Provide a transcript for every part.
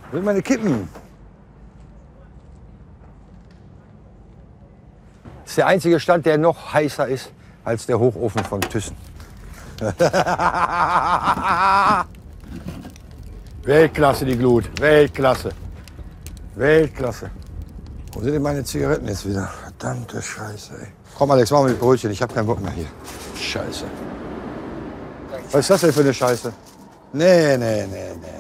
Will meine Kippen. Das ist der einzige Stand, der noch heißer ist als der Hochofen von Thyssen. Weltklasse, die Glut. Weltklasse. Weltklasse. Wo sind denn meine Zigaretten jetzt wieder? Verdammte Scheiße, ey. Komm, Alex, mach mal mit Brötchen. Ich hab keinen Bock mehr hier. Scheiße. Was ist das denn für eine Scheiße? Nee.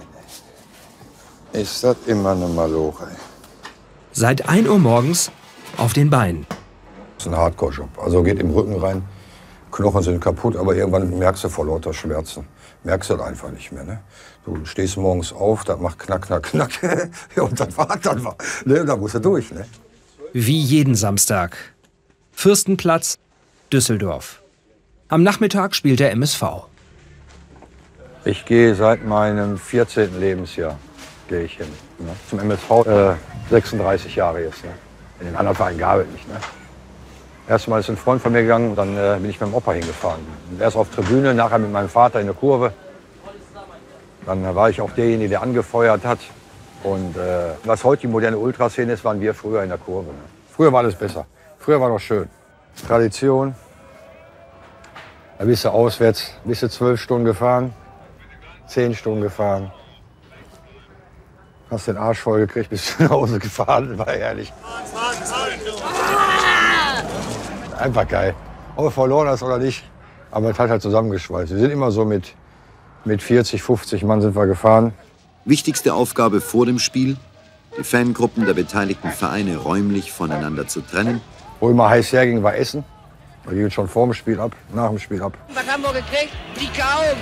Ist das immer eine Maloche, ey. Seit 1 Uhr morgens auf den Beinen. Das ist ein Hardcore-Job. Also geht im Rücken rein. Knochen sind kaputt, aber irgendwann merkst du vor lauter Schmerzen. Merkst du das einfach nicht mehr. Ne? Du stehst morgens auf, das macht knack, knack, knack. Ja, und das war dann war. Ne? Da musst du durch. Ne? Wie jeden Samstag. Fürstenplatz, Düsseldorf. Am Nachmittag spielt der MSV. Ich gehe seit meinem 14. Lebensjahr gehe ich hin. Ne? Zum MSV 36 Jahre jetzt. Ne? In den anderen Vereinen gab es nicht. Ne? Erstmal ist ein Freund von mir gegangen, dann bin ich mit dem Opa hingefahren. Erst auf Tribüne, nachher mit meinem Vater in der Kurve. Dann war ich auch derjenige, der angefeuert hat. Und was heute die moderne Ultraszene ist, waren wir früher in der Kurve. Ne? Früher war alles besser. Früher war doch schön. Tradition. Da bist du auswärts, bist du 12 Stunden gefahren, 10 Stunden gefahren. Hast den Arsch voll gekriegt, bist nach Hause gefahren, war ehrlich. Einfach geil. Ob du verloren hast oder nicht. Aber es hat halt zusammengeschweißt. Wir sind immer so mit 40, 50 Mann sind wir gefahren. Wichtigste Aufgabe vor dem Spiel, die Fangruppen der beteiligten Vereine räumlich voneinander zu trennen. Wo immer heiß herging, war Essen. Da ging es schon vor dem Spiel ab, nach dem Spiel ab. Was haben wir gekriegt? Die kaum.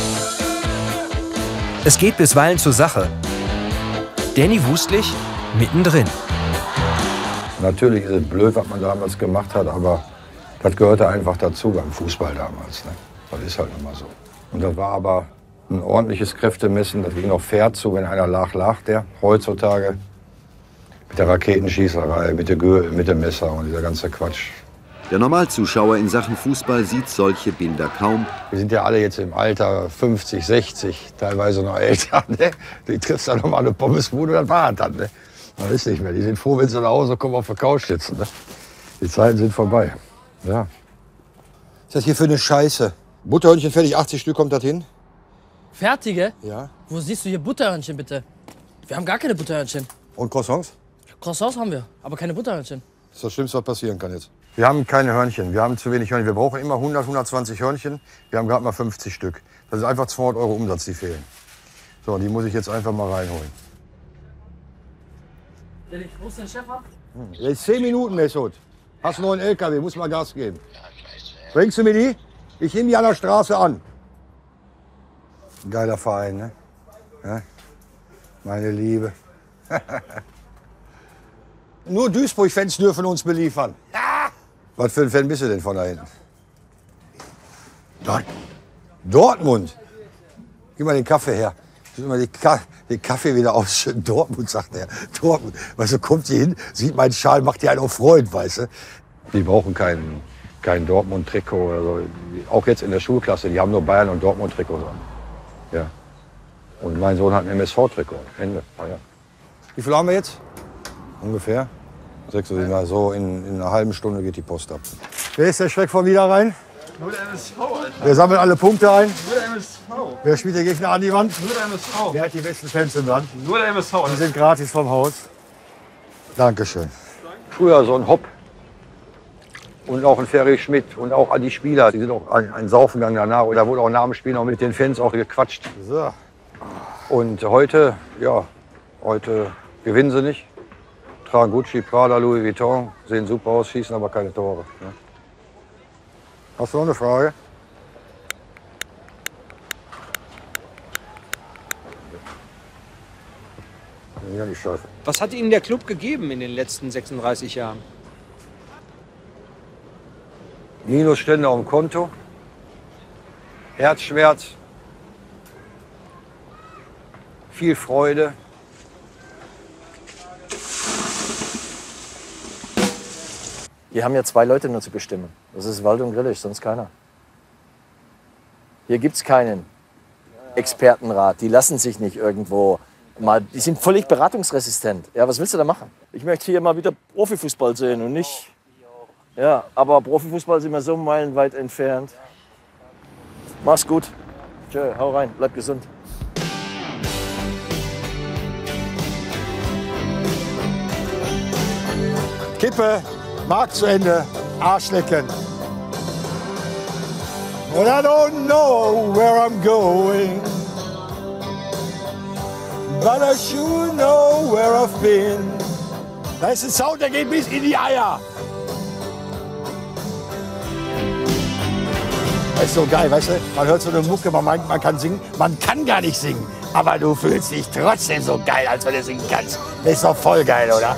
Es geht bisweilen zur Sache. Danny Wustlich mittendrin. Natürlich ist es blöd, was man damals gemacht hat, aber das gehörte einfach dazu beim Fußball damals. Ne? Das ist halt immer so. Und das war aber ein ordentliches Kräftemessen. Das ging noch fair zu, wenn einer lag der. Heutzutage mit der Raketenschießerei, mit dem Messer und dieser ganze Quatsch. Der Normalzuschauer in Sachen Fußball sieht solche Bilder kaum. Wir sind ja alle jetzt im Alter 50, 60, teilweise noch älter. Ne? Du triffst dann noch mal eine Pommesbude, das war es dann. Ne? Das ist nicht mehr. Die sind froh, wenn sie nach Hause kommen, auf der Couch sitzen. Ne? Die Zeiten sind vorbei. Ja. Was ist das hier für eine Scheiße? Butterhörnchen fertig, 80 Stück, kommt das hin? Fertige? Ja. Wo siehst du hier Butterhörnchen, bitte? Wir haben gar keine Butterhörnchen. Und Croissants? Croissants haben wir, aber keine Butterhörnchen. Das ist das Schlimmste, was passieren kann jetzt. Wir haben keine Hörnchen, wir haben zu wenig Hörnchen. Wir brauchen immer 100, 120 Hörnchen. Wir haben gerade mal 50 Stück. Das ist einfach 200 € Umsatz, die fehlen. So, die muss ich jetzt einfach mal reinholen. Wo ist der Chef ab? Jetzt 10 Minuten, Mesut. Hast noch einen LKW, muss mal Gas geben. Bringst du mir die? Ich nehme die an der Straße an. Geiler Verein, ne? Ja? Meine Liebe. Nur Duisburg-Fans dürfen uns beliefern. Was für ein Fan bist du denn von da hinten? Dortmund. Gib mal den Kaffee her. Ich will mal den Kaffee wieder ausschütten. Dortmund, sagt er. Dortmund. Weißt du, kommt hier hin, sieht meinen Schal, macht die einen auf Freund, weißt du. Die brauchen kein Dortmund-Trikot. Also, auch jetzt in der Schulklasse, die haben nur Bayern- und Dortmund-Trikots an. Ja. Und mein Sohn hat ein MSV-Trikot. Ende. Ah, ja. Wie viel haben wir jetzt? Ungefähr. 6 oder 7. So in einer halben Stunde geht die Post ab. Wer ist der Schreck von Niederrhein? Nur der MSV, Alter. Wir sammeln alle Punkte ein. Nur der MSV. Wer spielt der Gegner an die Wand? Nur der MSV. Wer hat die besten Fans im Land? Nur der MSV. Die sind gratis vom Haus. Dankeschön. Früher so ein Hopp. Und auch ein Ferry Schmidt und auch an die Spieler. Die sind auch ein Saufen gegangen danach. Und da wurde auch nach dem Spiel noch mit den Fans auch gequatscht. So. Und heute, ja, heute gewinnen sie nicht. Tragen Gucci, Prada, Louis Vuitton, sehen super aus, schießen aber keine Tore. Ne? Hast du noch eine Frage? Ja, die Scheiße. Was hat Ihnen der Club gegeben in den letzten 36 Jahren? Minusstände auf dem Konto, Herzschmerz, viel Freude. Hier haben ja 2 Leute nur zu bestimmen. Das ist Wald und Grillisch, sonst keiner. Hier gibt es keinen Expertenrat. Die lassen sich nicht irgendwo Die sind völlig beratungsresistent. Ja, was willst du da machen? Ich möchte hier mal wieder Profifußball sehen und nicht... Ja, aber Profifußball sind wir so meilenweit entfernt. Mach's gut. Tschö, hau rein, bleib gesund. Kippe, Markt zu Ende, Arsch lecken. And I don't know where I'm going, but I sure know where I've been. Da ist ein Sound, der geht bis in die Eier. Das ist so geil, weißt du? Man hört so eine Mucke, man meint, man kann singen. Man kann gar nicht singen, aber du fühlst dich trotzdem so geil, als wenn du singen kannst. Das ist doch voll geil, oder?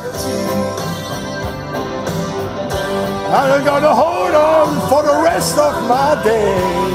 I'm gonna hold on for the rest of my days.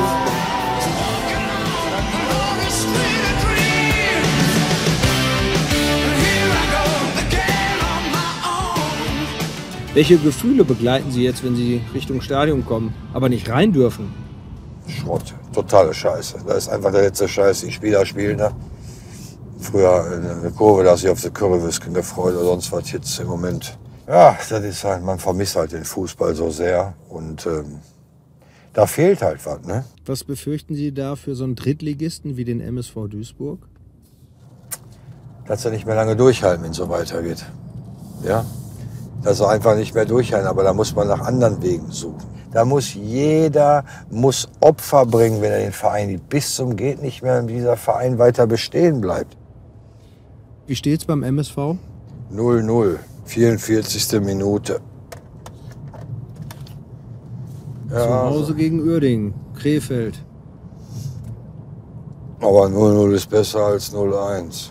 Welche Gefühle begleiten Sie jetzt, wenn Sie Richtung Stadion kommen, aber nicht rein dürfen? Schrott, totale Scheiße. Das ist einfach der letzte Scheiß, die Spieler spielen da. Früher in der Kurve, da hast du dich auf die Currywürstchen gefreut oder sonst was. Jetzt im Moment, ja, das ist halt, man vermisst halt den Fußball so sehr und da fehlt halt was, ne? Was befürchten Sie da für so einen Drittligisten wie den MSV Duisburg? Dass sie nicht mehr lange durchhalten, wenn es so weitergeht. Ja, dass sie einfach nicht mehr durchhalten, aber da muss man nach anderen Wegen suchen. Da muss jeder Opfer bringen, wenn er den Verein bis zum geht nicht mehr, dieser Verein weiter bestehen bleibt. Wie steht's beim MSV? 0-0, 44. Minute. Ja, Zu Hause gegen Uerdingen, Krefeld. aber 0-0 ist besser als 0-1.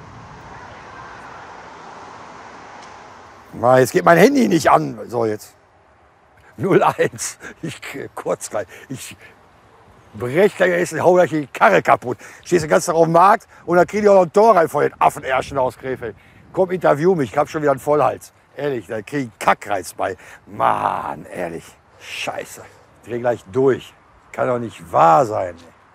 Jetzt geht mein Handy nicht an. So, jetzt. 0-1. Ich kurz gleich. Ich brech gleich jetzt, hau gleich die Karre kaputt. Stehst den ganzen Tag auf dem Markt und dann krieg ich auch noch ein Tor rein vor den Affenärschen aus Krefeld. Komm, interview mich. Ich hab schon wieder einen Vollhals. Ehrlich, da krieg ich Kackreiz bei. Mann, ehrlich. Scheiße. Ich dreh gleich durch. Kann doch nicht wahr sein.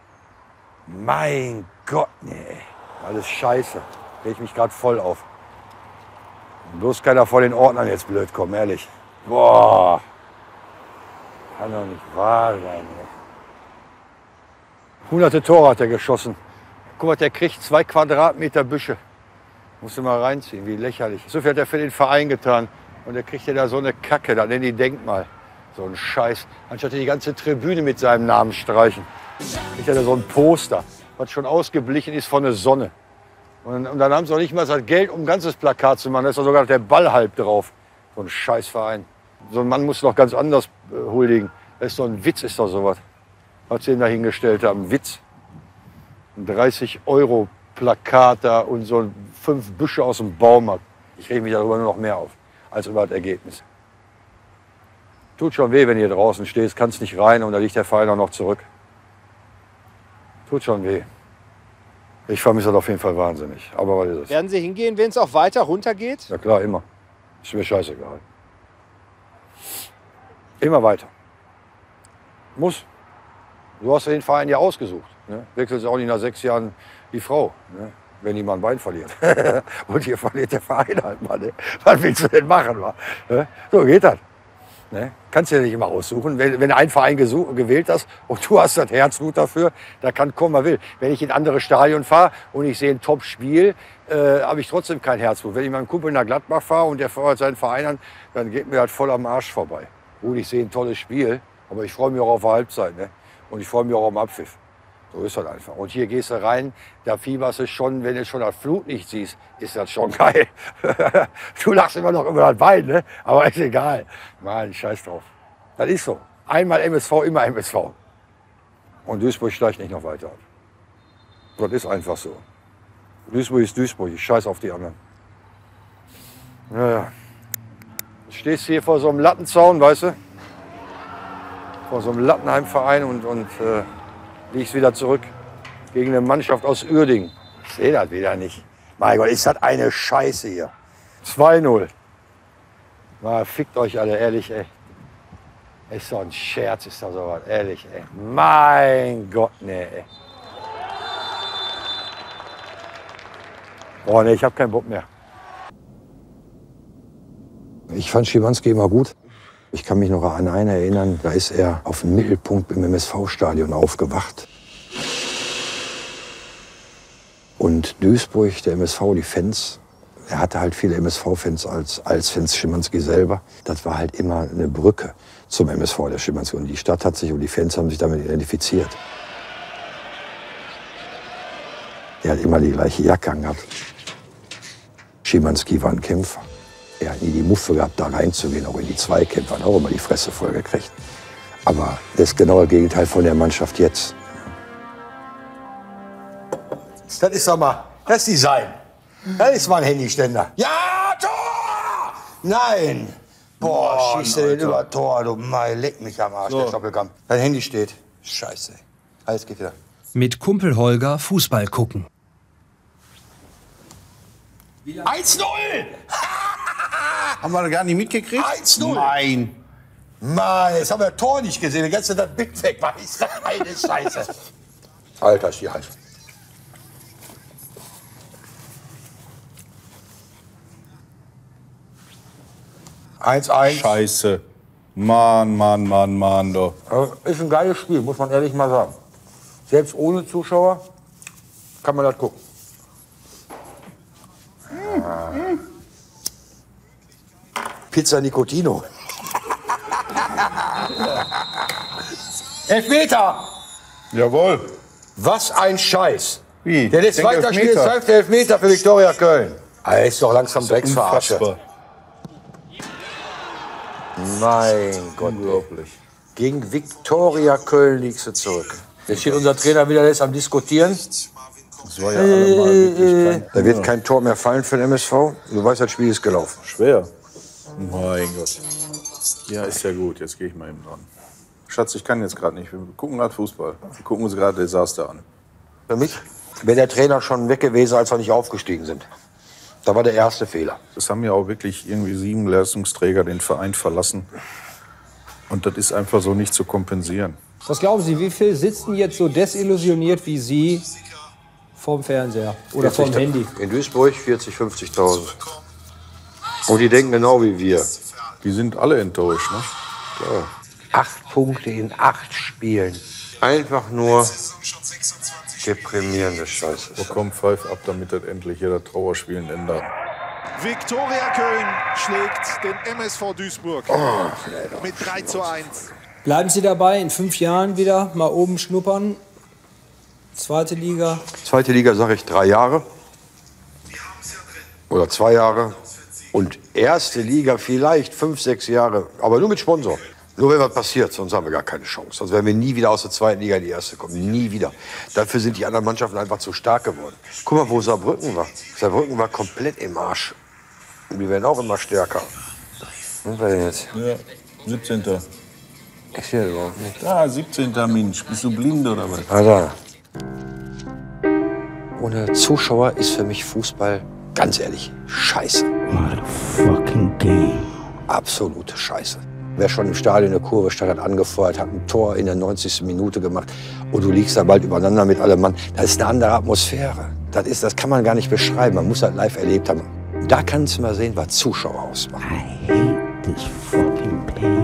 Mein Gott, nee. Alles scheiße. Reg ich mich gerade voll auf. Bloß keiner vor den Ordnern jetzt blöd kommen, ehrlich. Boah. Kann doch nicht wahr sein. Ey. Hunderte Tore hat er geschossen. Guck mal, der kriegt 2 Quadratmeter Büsche. Musst du mal reinziehen, wie lächerlich. So viel hat er für den Verein getan. Und der kriegt ja da so eine Kacke, da nennen die Denkmal. So ein Scheiß. Anstatt die ganze Tribüne mit seinem Namen streichen. Kriegt er da so ein Poster, was schon ausgeblichen ist von der Sonne. Und dann haben sie noch nicht mal das Geld, um ein ganzes Plakat zu machen. Da ist doch sogar der Ball halb drauf. So ein Scheißverein. So ein Mann muss doch ganz anders huldigen. Das ist doch ein Witz, ist doch sowas. Was sie ihm da hingestellt haben. Ein Witz. Ein 30-Euro-Plakat da und so 5 Büsche aus dem Baumarkt. Ich reg mich darüber nur noch mehr auf, als über das Ergebnis. Tut schon weh, wenn ihr draußen stehst, kannst nicht rein und da liegt der Verein auch noch zurück. Tut schon weh. Ich vermisse das auf jeden Fall wahnsinnig. Aber was ist es? Werden Sie hingehen, wenn es auch weiter runtergeht? Ja klar, immer. Ist mir scheißegal. Immer weiter. Muss. Du hast den Verein ja ausgesucht. Ne? Wechselst auch nicht nach 6 Jahren die Frau, ne? Wenn die mal ein Bein verliert. Und hier verliert der Verein halt mal. Ne? Was willst du denn machen? Ne? So geht das. Ne? Kannst du ja nicht immer aussuchen. Wenn du einen Verein gewählt hast und du hast das Herzblut dafür, da kann kommen, was will. Wenn ich in andere Stadien fahre und ich sehe ein Top-Spiel, habe ich trotzdem kein Herzblut. Wenn ich mit meinem Kumpel nach Gladbach fahre und der feuert seinen Verein an, dann geht mir halt voll am Arsch vorbei. Gut, ich sehe ein tolles Spiel, aber ich freue mich auch auf die Halbzeit. Ne? Und ich freue mich auch auf den Abpfiff. So ist das einfach. Und hier gehst du rein, da fieberst du schon, wenn du schon das Flutlicht siehst, ist das schon geil. Du lachst immer noch über das Bein, ne? Aber ist egal. Mann, scheiß drauf. Das ist so. Einmal MSV, immer MSV. Und Duisburg steigt nicht noch weiter ab. Das ist einfach so. Duisburg ist Duisburg, ich scheiß auf die anderen. Naja. Du stehst hier vor so einem Lattenzaun, weißt du? Vor so einem Lattenheimverein und liegst wieder zurück gegen eine Mannschaft aus Uerdingen. Ich sehe das wieder nicht. Mein Gott, ist das eine Scheiße hier. 2-0. Fickt euch alle, ehrlich, ey. Ist doch ein Scherz, ist doch sowas, ehrlich, ey. Mein Gott, nee, ey. Oh nee, ich habe keinen Bock mehr. Ich fand Schimanski immer gut. Ich kann mich noch an einen erinnern, da ist er auf dem Mittelpunkt im MSV-Stadion aufgewacht. Und Duisburg, der MSV, die Fans, er hatte halt viele MSV-Fans als Fans Schimanski selber. Das war halt immer eine Brücke zum MSV, der Schimanski. Und die Stadt hat sich und die Fans haben sich damit identifiziert. Er hat immer die gleiche Jacke angehabt. Schimanski war ein Kämpfer. Er hat nie die Muffe gehabt, da reinzugehen, auch in die Zweikämpfe, hat auch immer die Fresse voll gekriegt. Aber das genaue Gegenteil von der Mannschaft jetzt. Das ist doch mal, das ist Design. Das ist mal ein Handyständer. Ja, Tor! Nein! Boah, schießt er den über Tor, du Mai, leck mich am Arsch, der Stoppelkamp. Dein Handy steht. Scheiße. Alles geht wieder. Mit Kumpel Holger Fußball gucken. 1-0! Haben wir gar nicht mitgekriegt? 1-0! Nein. Mann, jetzt haben wir das Tor nicht gesehen. Die ganze Zeit das Bild weg war. Ist das eine Scheiße. Alter, ist die heiß. Scheiße. Mann, doch. Ist ein geiles Spiel, muss man ehrlich mal sagen. Selbst ohne Zuschauer kann man das gucken. Pizza Nicotino. Elfmeter! Jawohl. Was ein Scheiß. Wie? Der ist weiterspielt, 12. Elfmeter für Viktoria Köln. Alter, ist doch langsam Drecksverarsche. Unfassbar. Mein Gott. Unglaublich. Gegen Viktoria Köln liegst du zurück. Jetzt steht unser Trainer wieder jetzt am Diskutieren. Das war ja allemal wirklich Da wird kein Tor mehr fallen für den MSV. Du weißt, das Spiel ist gelaufen. schwer. Mein Gott. Ja, ist ja gut. Jetzt gehe ich mal eben dran. Schatz, ich kann jetzt gerade nicht. Wir gucken gerade Fußball. Wir gucken uns gerade Desaster an. Für mich wäre der Trainer schon weg gewesen, als wir nicht aufgestiegen sind. Da war der erste Fehler. Es haben ja auch wirklich irgendwie 7 Leistungsträger den Verein verlassen. Und das ist einfach so nicht zu kompensieren. Was glauben Sie, wie viel sitzen jetzt so desillusioniert wie Sie vorm Fernseher oder vorm Handy? In Duisburg 40.000, 50.000. Und die denken genau wie wir. Die sind alle enttäuscht, ne? Klar. 8 Punkte in 8 Spielen. Einfach nur deprimierende Scheiße. Oh, komm, pfeif ab, damit das endlich hier das Trauerspiel ein Ende hat. Viktoria Köln schlägt den MSV Duisburg mit 3:1. Bleiben Sie dabei, in 5 Jahren wieder mal oben schnuppern? Zweite Liga? Zweite Liga sage ich 3 Jahre. Oder 2 Jahre. Und erste Liga vielleicht 5, 6 Jahre. Aber nur mit Sponsor. Nur wenn was passiert, sonst haben wir gar keine Chance. Sonst werden wir nie wieder aus der zweiten Liga in die erste kommen. Nie wieder. Dafür sind die anderen Mannschaften einfach zu stark geworden. Guck mal, wo Saarbrücken war. Saarbrücken war komplett im Arsch. Und die werden auch immer stärker. Was war denn jetzt? Ja, 17. Ich sehe das überhaupt nicht. Ah, 17. Mensch. Bist du blind oder was? Ah, da. Ohne Zuschauer ist für mich Fußball, ganz ehrlich, scheiße. What a fucking game. Absolute Scheiße. Wer schon im Stadion eine Kurve stand, hat angefeuert, hat ein Tor in der 90. Minute gemacht und du liegst da bald übereinander mit allem Mann. Das ist eine andere Atmosphäre. Das kann man gar nicht beschreiben. Man muss das live erlebt haben. Da kannst du mal sehen, was Zuschauer ausmachen. I hate this fucking place.